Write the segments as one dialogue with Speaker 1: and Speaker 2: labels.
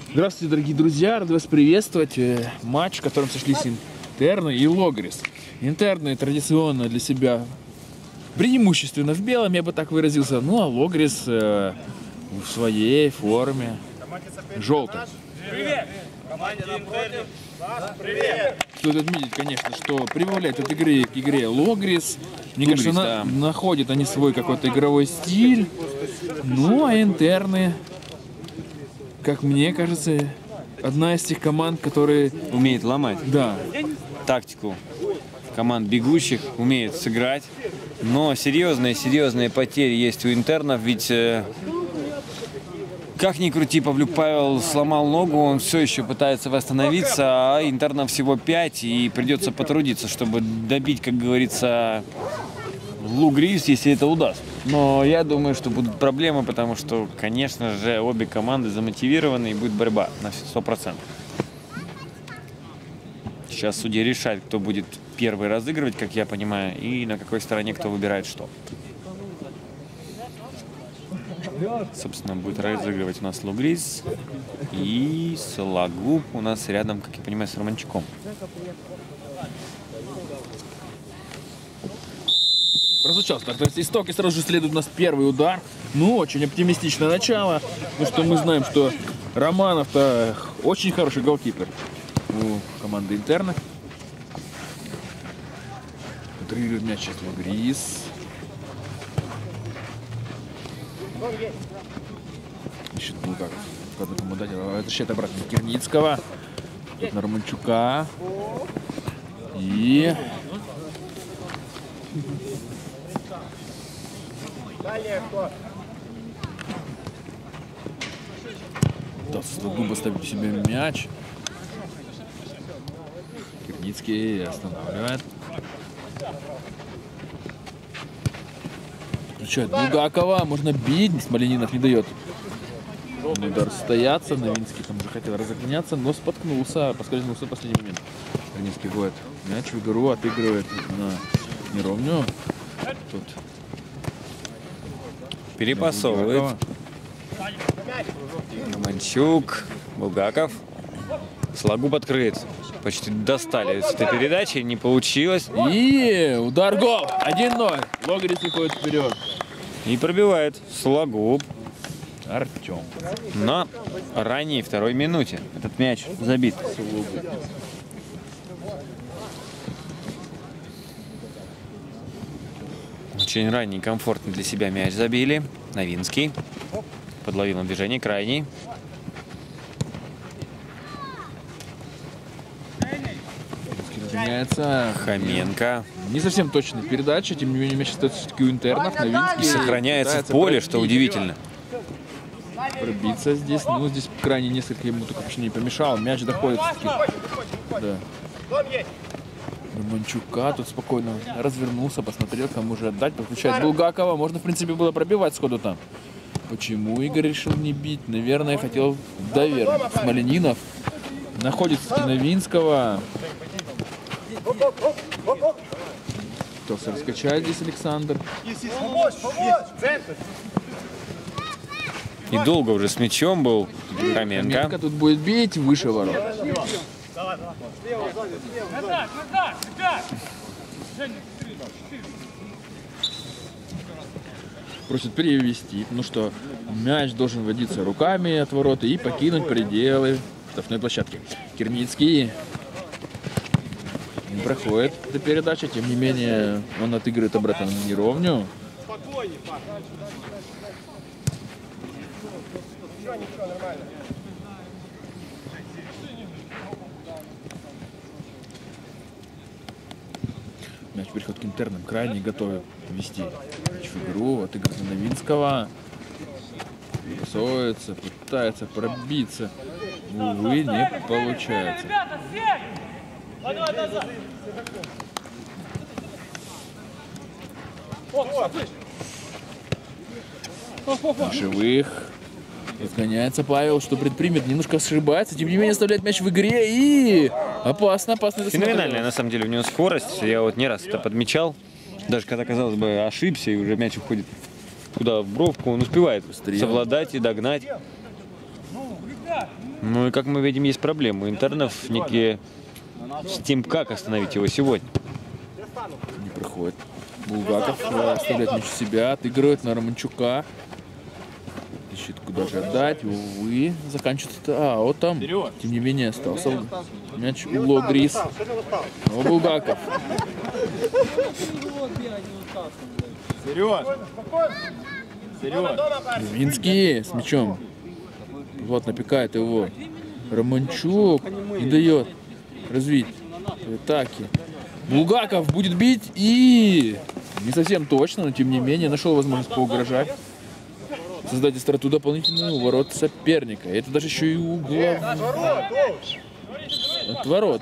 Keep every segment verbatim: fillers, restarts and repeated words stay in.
Speaker 1: Здравствуйте, дорогие друзья, рад вас приветствовать. Матч, в котором сошлись Интерны и Логрис. Интерны традиционно для себя преимущественно в белом, я бы так выразился, ну а Логрис э, в своей форме желтый.
Speaker 2: Привет! Привет!
Speaker 1: Стоит отметить, конечно, что прибавляет от игры к игре Логрис. Мне
Speaker 3: Логрис,
Speaker 1: кажется,
Speaker 3: да.
Speaker 1: на, находят они свой какой-то игровой стиль. Ну а Интерны, как мне кажется, одна из тех команд, которые...
Speaker 3: Умеет ломать
Speaker 1: Да,
Speaker 3: тактику команд бегущих, умеет сыграть. Но серьезные-серьезные потери есть у интернов, ведь э, как ни крути, Павлюк Павел сломал ногу, он все еще пытается восстановиться, а интернов всего пять, и придется потрудиться, чтобы добить, как говорится, Логрис, если это удастся. Но я думаю, что будут проблемы, потому что, конечно же, обе команды замотивированы и будет борьба на сто процентов. Сейчас судья решает, кто будет первый разыгрывать, как я понимаю, и на какой стороне кто выбирает что. Собственно, будет разыгрывать у нас Логрис и Сологуб у нас рядом, как я понимаю, с Романчуком.
Speaker 1: прозвучал стартовый свисток, и сразу же следует у нас первый удар. Ну, очень оптимистичное начало. Ну что мы знаем, что Романов-то очень хороший голкипер у команды Интерны. Контролирует мяч сейчас Логрис. Ищет Булгаков. Возвращает обратно Кирницкого. Тут на Романчука. И... Пытался Сологуб оставить себе мяч. Кирницкий останавливает. Включает Булгакова. Можно бить. Смоленинов не дает. Удар стояться. Новинский там уже хотел разогоняться, но споткнулся. Поскользнулся в последний момент. Кирницкий вводит мяч в игру. Отыгрывает на неровню. Тут
Speaker 3: Перепасовывает. Романчук, Булгаков. Сологуб открыт. Почти достали с этой передачи, не получилось.
Speaker 1: И удар, гол! один ноль. Логрис выходит вперед.
Speaker 3: И пробивает Сологуб
Speaker 1: Артем.
Speaker 3: на ранней второй минуте. Этот мяч забит. Очень ранний, комфортный для себя мяч забили. Новинский. Подловил на движение, крайний.
Speaker 1: Разгоняется.
Speaker 3: Хоменко.
Speaker 1: Не совсем точная передача, тем не менее мяч остается все-таки у интернов. Новинский
Speaker 3: И сохраняется в
Speaker 1: пытается
Speaker 3: поле,
Speaker 1: пробить.
Speaker 3: что удивительно.
Speaker 1: Пробиться здесь. Ну, здесь крайне несколько ему только вообще не помешал. Мяч доходит все-таки. Да. Романчука тут спокойно развернулся, посмотрел, кому же отдать. Подключает Булгакова. Можно, в принципе, было пробивать сходу там. Почему Игорь решил не бить? Наверное, хотел доверить. Смоленинов находит Новинского. Пытался раскачать здесь Александр.
Speaker 3: И долго уже с мячом был Хоменко.
Speaker 1: Хоменко тут будет бить выше ворот. Просит перевести, потому что мяч должен водиться руками от ворота и покинуть пределы штрафной площадки. Кирницкий не проходит эта передача, тем не менее он отыгрывает обратно на неровню. Мяч переход к интернам. Крайне готовы ввести мяч в игру. Отыгрывает на Новинского. Рисуется, пытается пробиться. Увы, не получается. Живых. Разгоняется Павел, что предпримет, немножко ошибается, тем не менее оставляет мяч в игре и опасно, опасно.
Speaker 3: Феноменальная на самом деле у него скорость, я вот не раз это подмечал. Даже когда, казалось бы, ошибся и уже мяч уходит куда в бровку, он успевает
Speaker 1: Быстрее.
Speaker 3: совладать и догнать. Ну и как мы видим, есть проблемы. У интернов некие с тем, как остановить его сегодня.
Speaker 1: Не проходит. Булгаков оставляет мяч у себя, отыгрывает на Романчука. Ищет, куда же отдать. Увы, заканчивается. А, вот там, тем не менее, остался мяч у Логрис. Но Булгаков.
Speaker 2: Вперед! Вперед!
Speaker 1: Винский с мячом. Вот напекает его. Романчук не дает развить атаки. Булгаков будет бить и не совсем точно, но тем не менее нашел возможность поугрожать. Создать остроту дополнительную у ворот соперника. И это даже еще и угла. От ворот.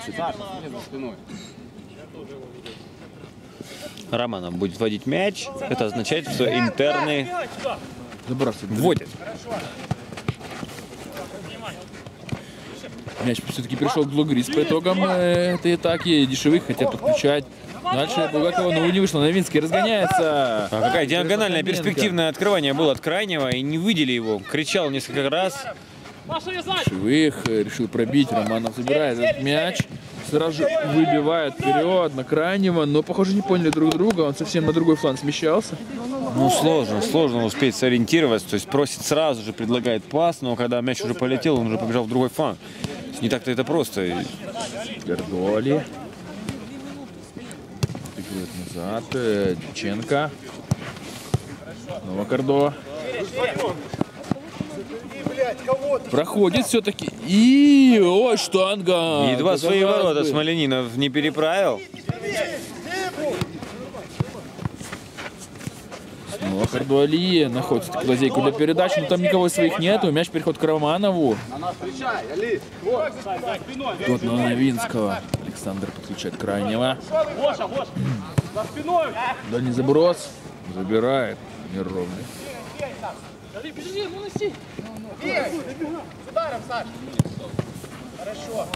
Speaker 3: Романов будет вводить мяч. Это означает, что интерны вводят.
Speaker 1: Мяч все-таки пришел к Логрис по итогам этой атаки. Дешевых хотят подключать. Дальше Булгакова, но не вышло. Новинский разгоняется.
Speaker 3: А какая диагональное перспективное открывание было от крайнего, и не видели его. Кричал несколько раз.
Speaker 1: Дешевых решил пробить. Романов забирает этот мяч. Сразу же выбивает вперед на крайнего, но, похоже, не поняли друг друга. Он совсем на другой фланг смещался.
Speaker 3: Ну, сложно, сложно успеть сориентироваться. То есть просит сразу же, предлагает пас, но когда мяч уже полетел, он уже побежал в другой фланг. Не так-то это просто.
Speaker 1: Гордоли. Тыкает назад. Диченко. Снова Кордо. Проходит все-таки. И ой, штанга.
Speaker 3: Едва свои ворота Смоленинов не переправил.
Speaker 1: Снова Кордуали находит лазейку для передач, но там никого из своих нету. Мяч переходит к Романову. Тут на Новинского. Александр подключает крайнего. Дальний заброс. Забирает. Неровный.
Speaker 2: С ударом, Саш! Хорошо.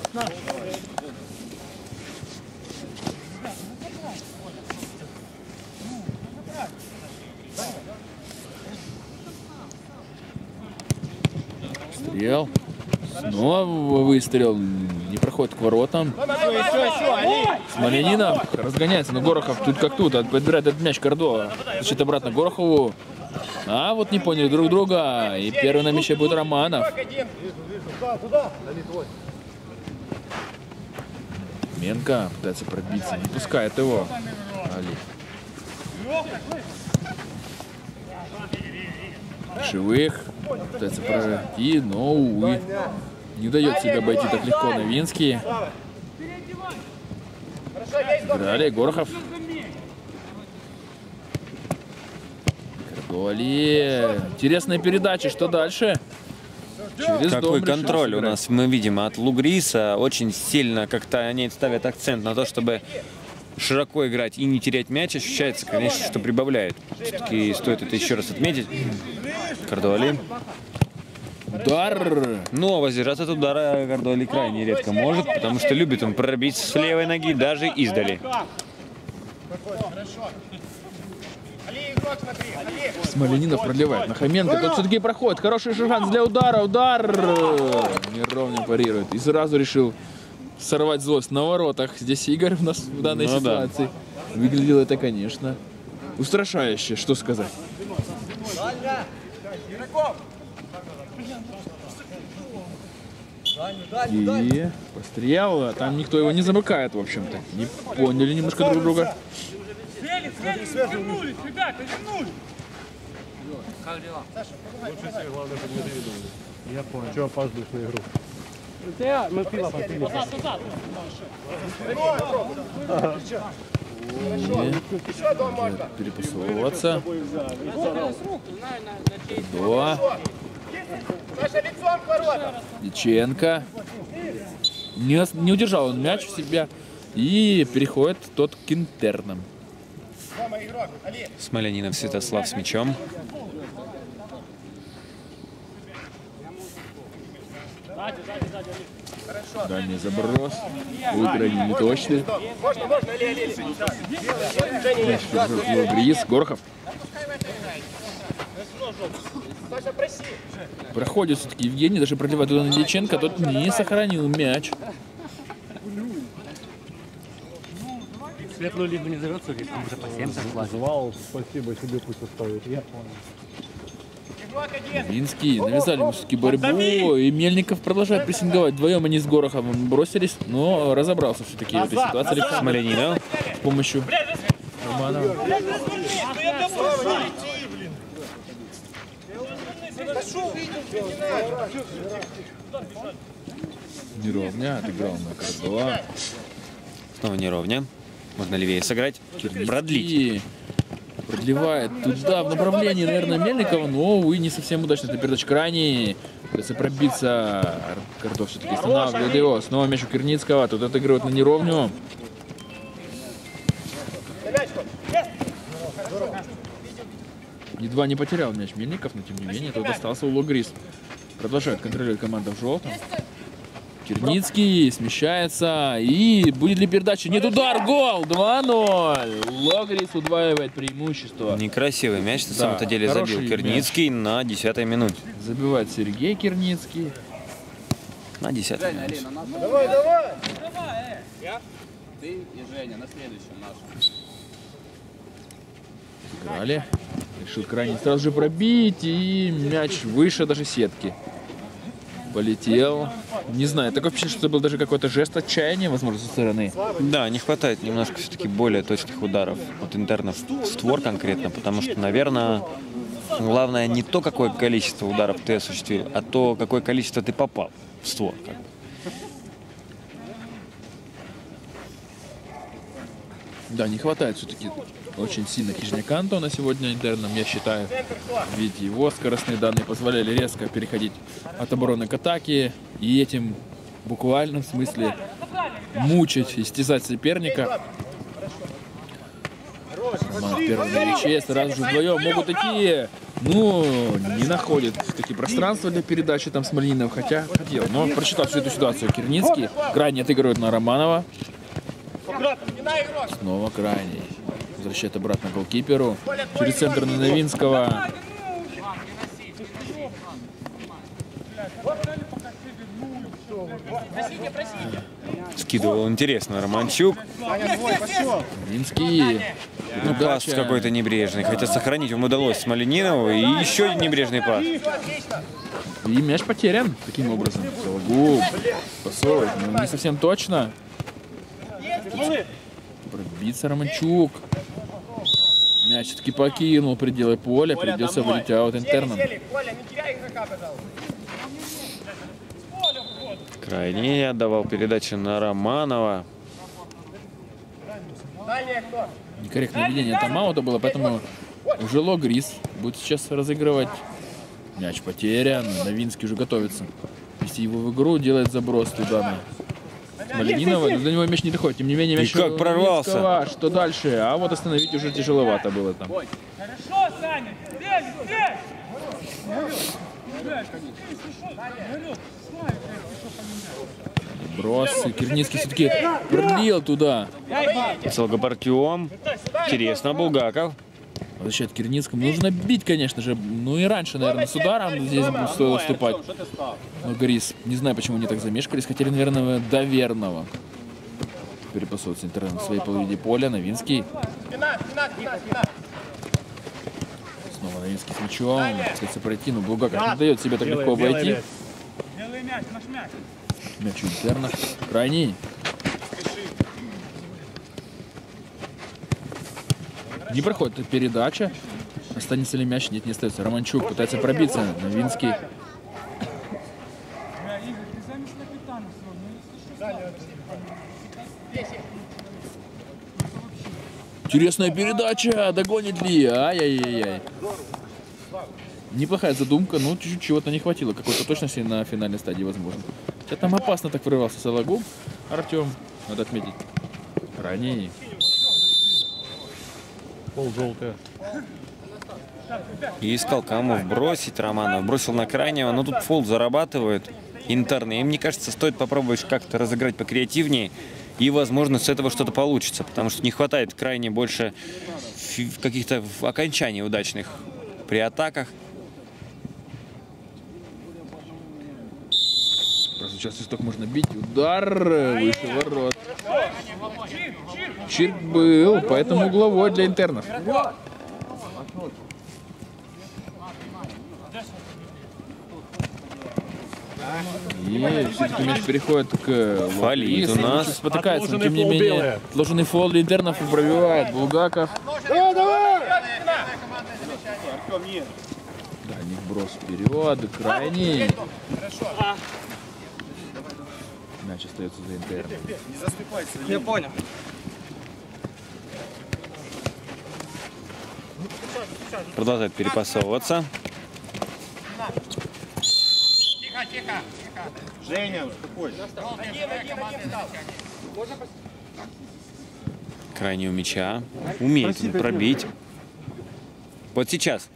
Speaker 1: Стрел. Снова выстрел. Не проходит к воротам. Смоленинов разгоняется, но Горохов тут как тут. Подбирает этот мяч Кордо. Значит, обратно Горохову. А вот не поняли друг друга. И первый на мяче будет Романов. Менко пытается пробиться. Не пускает его. Али. Живых. Пытается пройти, но, увы, не дает себя обойти так легко Новинский. Далее Горохов. Кордуали. Интересная передача. Что дальше? Через
Speaker 3: Какой
Speaker 1: дом
Speaker 3: контроль
Speaker 1: решил
Speaker 3: у нас мы видим от Лугриса. Очень сильно как-то они ставят акцент на то, чтобы широко играть и не терять мяч. Ощущается, конечно, что прибавляет. Все-таки стоит это еще раз отметить. Кордуали.
Speaker 1: Удар.
Speaker 3: Но воздержаться от удара Кордуали крайне редко может, потому что любит он пробить с левой ноги даже издали.
Speaker 1: Смоленинов проливает на Хоменко. Тот все-таки проходит. Хороший шанс для удара. Удар. Неровно парирует. И сразу решил сорвать злость на воротах. Здесь Игорь у нас в данной ну, ситуации. Да. Выглядело это, конечно, устрашающе. Что сказать? И пострел. Там никто его не замыкает, в общем-то. Не поняли немножко друг друга.
Speaker 2: Вернулись, ребята, вернулись! Как дела? Лучше всех, главное, чтобы не доведали. Я понял. Чего опаздываешь на игру? Да, мы пиво попили. Назад, назад!
Speaker 1: Перепасовываться. До. Диченко. Не, не удержал он мяч в себя. И переходит тот к интернам.
Speaker 3: Смоленинов Святослав с мячом.
Speaker 1: Дальний заброс. Выиграли неточный. Лугрис. Горохов. Проходит все-таки Евгений, даже продлевает туда на Дьяченко, тот не сохранил мяч.
Speaker 2: Светлую лигу не зовется, или там уже по семьдесят классов. Звал, спасибо, себе пусть оставит. Я понял.
Speaker 1: Новинский навязали ему все-таки борьбу, и Мельников продолжает прессинговать. Вдвоем они с Гороховым бросились, но разобрался все-таки в этой ситуации Александр
Speaker 3: Смоленинов
Speaker 1: с помощью Романова. Неровня, отыграл на Кордова.
Speaker 3: снова неровня. Можно левее сыграть. Продлить.
Speaker 1: И продлевает туда, в направлении, наверное, Мельникова, но, увы, не совсем удачно. Это передача крайней. Пытается пробиться. Кордов все-таки останавливает его. Снова мяч у Кирницкого. Тут отыгрывают на неровню. Едва не потерял мяч Мельников, но тем не менее тот остался у Логрис. Продолжает контролировать команда в желтом. Кирницкий смещается. И будет ли передача? Нет, удар, гол! два ноль. Логрис удваивает преимущество.
Speaker 3: Некрасивый мяч, на
Speaker 1: Да,
Speaker 3: самом-то деле забил
Speaker 1: хороший
Speaker 3: Кирницкий на десятой минуте.
Speaker 1: Забивает Сергей Кирницкий.
Speaker 3: На десятой минуте.
Speaker 4: Давай, давай! Я? Ты и Женя на следующем нашем.
Speaker 1: Сыграли. Решил крайне сразу же пробить. И мяч выше даже сетки. Полетел. Не знаю, такое впечатление, что это был даже какой-то жест отчаяния, возможно, со стороны.
Speaker 3: Да, не хватает немножко все-таки более точных ударов от интернов в створ конкретно, потому что, наверное, главное не то, какое количество ударов ты осуществил, а то, какое количество ты попал в створ. Как бы.
Speaker 1: Да, не хватает все-таки очень сильно Хижняка Антона сегодня интерном, я считаю. Ведь его скоростные данные позволяли резко переходить от обороны к атаке. И этим в буквальном смысле мучить, истязать соперника. Роман первый на мяче, сразу же вдвоем могут идти. Ну, не находит все-таки пространства для передачи там Смоленинов, хотя хотел. Но прочитал всю эту ситуацию Кирницкий. Крайне отыгрывает на Романова. Снова крайний. Возвращает обратно голкиперу. Через центр на Новинского.
Speaker 3: Скидывал интересно Романчук.
Speaker 1: Новинский.
Speaker 3: Ну, пас какой-то небрежный. Хотя сохранить ему удалось Смоленинову. И еще небрежный пас.
Speaker 1: И мяч потерян таким образом. Сологуб пасовывает, но не совсем точно. Пробиться Романчук. Мяч все-таки покинул пределы поля. Придется вылететь аут интерном.
Speaker 3: Крайний отдавал передачу на Романова.
Speaker 1: Некорректное ведение там аута было, поэтому уже Логрис будет сейчас разыгрывать. Мяч потерян. Новинский уже готовится вести его в игру. Делает заброс туда на Смоленинова. До него мяч не доходит. Тем не менее, мяч
Speaker 3: И как прорвался.
Speaker 1: Что дальше? А вот остановить уже тяжеловато было там.
Speaker 5: Хорошо, Саня! Бей, бей!
Speaker 1: Брос. Кирницкий все-таки продлил туда.
Speaker 3: Сологуб Артем. Интересно, Булгаков.
Speaker 1: Возвращает Кирницкому. Нужно бить, конечно же. Ну и раньше, наверное, с ударом здесь стоило вступать. Но Грис, не знаю, почему они так замешкались. Хотели, наверное, до верного. Перепасуется интернет на своей половине поля. Новинский. Снова Новинский с мячом. Пытается пройти, но Булгаков не дает себе так легко обойти.
Speaker 5: Белый мяч, наш мяч.
Speaker 1: Мяч у интернов. Крайний. Не проходит передача. Останется ли мяч? Нет, не остается. Романчук пытается пробиться. Новинский. Интересная передача. Догонит ли? Ай-яй-яй-яй. Неплохая задумка, но чуть-чуть чего-то не хватило. Какой-то точности на финальной стадии, возможно. Хотя там опасно так врывался Сологуб. Артем, надо отметить. Ранее.
Speaker 2: Пол желтая.
Speaker 3: И искал кому бросить Романов. Бросил на крайнего, но тут фол зарабатывает интерны. И мне кажется, стоит попробовать как-то разыграть покреативнее. И, возможно, с этого что-то получится. Потому что не хватает крайне больше каких-то окончаний удачных при атаках.
Speaker 1: Сейчас свисток можно бить. Удар выше ворот. Чирк был, поэтому угловой для интернов. И все-таки мяч переходит к
Speaker 3: Фалит у нас.
Speaker 1: Спотыкается, но тем не менее отложенный фол для интернов и пробивает Булгаков. Дальний брос вперед, крайний. Мяч остается за интерном.
Speaker 5: Я понял.
Speaker 3: Продолжает перепасовываться.
Speaker 2: Женя, успокойся.
Speaker 3: Крайний у мяча. Умеет он пробить. Вот сейчас.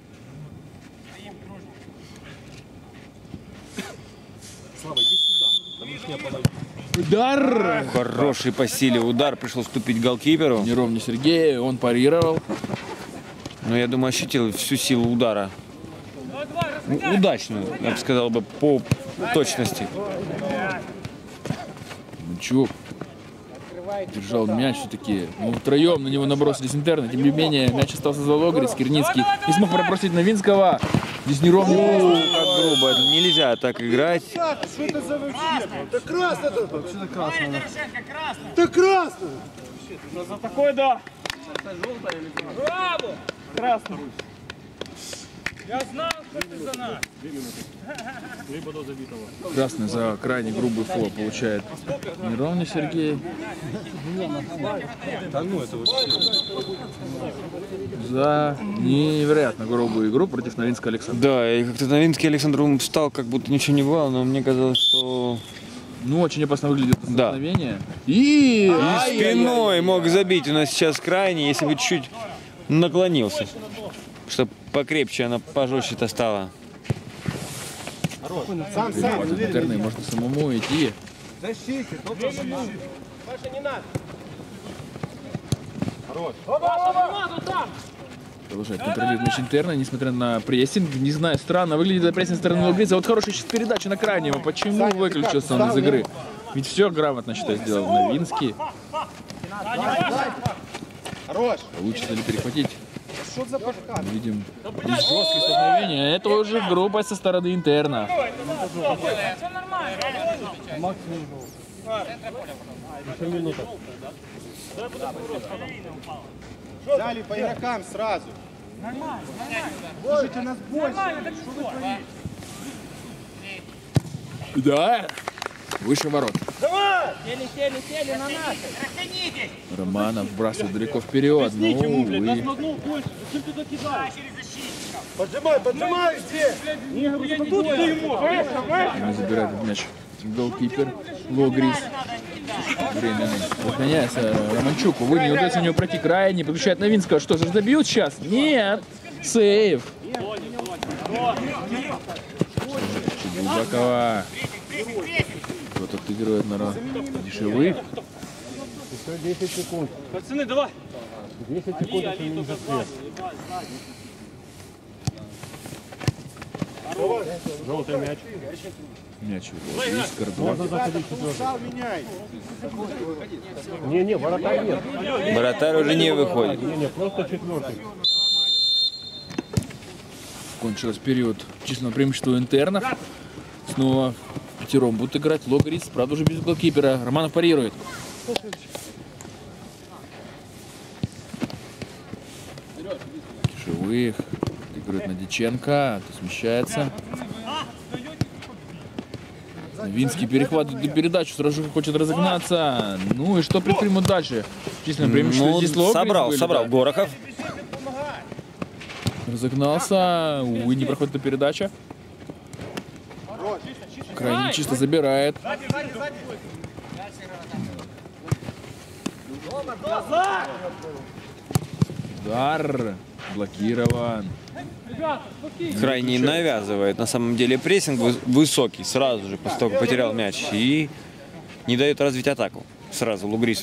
Speaker 1: Удар!
Speaker 3: Хороший по силе удар. Пришел вступить голкиперу.
Speaker 1: Неровный Сергей, он парировал.
Speaker 3: Но я думаю, ощутил всю силу удара. У- Удачную, я бы сказал бы, по точности.
Speaker 1: Мчук держал мяч все-таки. Ну, втроем на него набросились интерны. Тем не менее, мяч остался за Логрис. Кирницкий не смог пробросить Новинского. Здесь неровный.
Speaker 3: О, как грубо. Нельзя так играть.
Speaker 2: Что это за вообще? Да красно тут. Вообще-то красно. Да красно.
Speaker 5: За такой, да. Браво! Красный. Я знал, что ты за нас.
Speaker 1: Красный за крайне грубый фол получает неровный Сергей. За невероятно грубую игру против Новинского Александра.
Speaker 3: Да, и как-то Новинский Александр он встал, как будто ничего не было, но мне казалось, что
Speaker 1: Ну, очень опасно выглядит это
Speaker 3: Да.
Speaker 1: столкновение. И...
Speaker 3: и спиной мог забить у нас сейчас крайний, если бы чуть наклонился. Чтобы покрепче она пожестче-то стала.
Speaker 2: Сам, сам.
Speaker 1: Хватит интерны, можно самому идти.
Speaker 2: Защите, только защите. Паша, не надо.
Speaker 1: Продолжает контролировать мяч интерна, несмотря на прессинг. Не знаю, странно выглядит за прессинг стороны Логриса. Вот хорошая сейчас передача на крайнего. Почему выключился он из игры? Ведь все грамотно, считаю, сделал Новинский.
Speaker 2: Хорош.
Speaker 1: Получится ли перехватить?
Speaker 2: Что за башка?
Speaker 1: Мы видим здесь жесткое столкновение. Это уже грубость со стороны интерна.
Speaker 5: Все нормально.
Speaker 2: Взяли по игрокам сразу.
Speaker 5: Нормально, нормально.
Speaker 2: Слушайте, нас больше.
Speaker 5: Нормально, так что?
Speaker 1: Да, выше ворот.
Speaker 5: Сели, сели, сели на нас.
Speaker 1: Романов вбрасывает далеко вперед. Ну, увы.
Speaker 2: Поджимай, поджимай все.
Speaker 1: Не забирает этот мяч голкипер Логрис. Временный. Отгоняется Романчук. Увы, не удается у него пройти крайний. Подключает Новинского. Что, забьют сейчас? Нет. Сейв. Булгакова. Кто-то отыгрывает на дешевых.
Speaker 2: десять секунд.
Speaker 5: Пацаны, давай.
Speaker 2: десять секунд, это не засвет. Желтый мяч.
Speaker 1: Мяч Искр. Два.
Speaker 2: Меняй. Не-не, вратарь нет.
Speaker 3: Вратарь уже не выходит.
Speaker 2: Не-не, просто четвертый.
Speaker 1: Кончился период численного преимущества интернов. Снова пятером будут играть Логрис. Правда, уже без голкипера. Романов парирует. Кишевых. Играет на Диченко. Смещается. Новинский перехватывает передачу. Сразу же хочет разогнаться. Ну и что предпримут дальше? Численное преимущество
Speaker 3: Ну,
Speaker 1: здесь Логрис
Speaker 3: собрал,
Speaker 1: были,
Speaker 3: собрал
Speaker 1: да.
Speaker 3: Горохов.
Speaker 1: Разогнался. Увы, не проходит эта передача. Крайне чисто забирает. Удар. Блокирован.
Speaker 3: Крайний навязывает на самом деле прессинг вы- высокий сразу же, после того, как потерял мяч. И не дает развить атаку сразу Лугрису.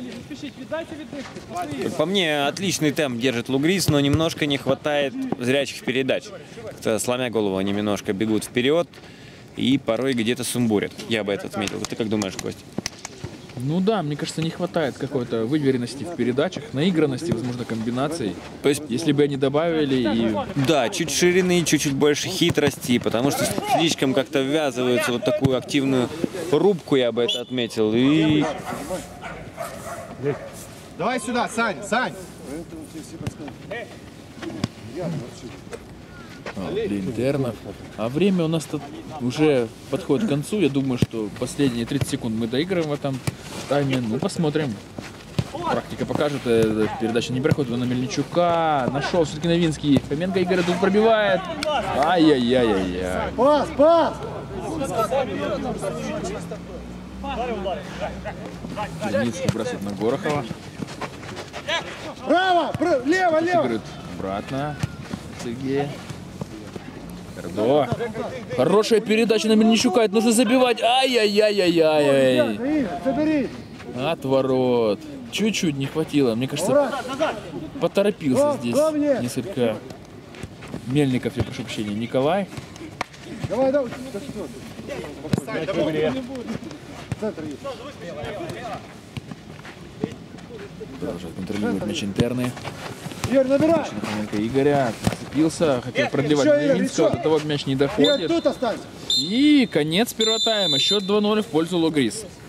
Speaker 3: Как по мне, отличный темп держит Лугрис, но немножко не хватает зрячих передач. Как-то, сломя голову, они немножко бегут вперед. и порой где-то сумбурят. Я бы это отметил. Ты как думаешь, Костя?
Speaker 1: Ну да, мне кажется, не хватает какой-то выверенности в передачах, наигранности, возможно, комбинаций.
Speaker 3: То есть,
Speaker 1: Если бы они добавили и...
Speaker 3: да, чуть ширины, чуть-чуть больше хитрости, потому что слишком как-то ввязываются в вот такую активную рубку, я бы это отметил. И
Speaker 2: Давай сюда, Сань, Сань.
Speaker 1: А, для интернов. А время у нас тут уже подходит к концу. Я думаю, что последние тридцать секунд мы доиграем в этом тайме. Ну, посмотрим. Практика покажет. Эта передача не проходит на Мельничука. Нашел все-таки Новинский. Фоменко Игорь тут пробивает. Ай-яй-яй-яй-яй.
Speaker 2: Пас, пас.
Speaker 1: Леницкий бросает на Горохова.
Speaker 2: Право, право, лево, лево.
Speaker 1: Играет обратно. Сергей. Гордо. Хорошая передача на Мельничука. Это нужно забивать. Ай-яй-яй-яй-яй.
Speaker 2: Забери.
Speaker 1: От ворот. Чуть-чуть не хватило. Мне кажется, поторопился здесь несколько. Мельников, я прошу прощения. Николай.
Speaker 2: Давай, давай.
Speaker 1: Продолжает контролировать мяч интерны.
Speaker 2: Игорь, набирай.
Speaker 1: Фоменко Игоря зацепился. Хотел продлевать
Speaker 2: Еще, Игорь,
Speaker 1: Новинского.
Speaker 2: еще.
Speaker 1: До того мяч не
Speaker 2: Игорь,
Speaker 1: доходит.
Speaker 2: тут останься.
Speaker 1: И конец первого тайма. Счет два ноль в пользу Логрис.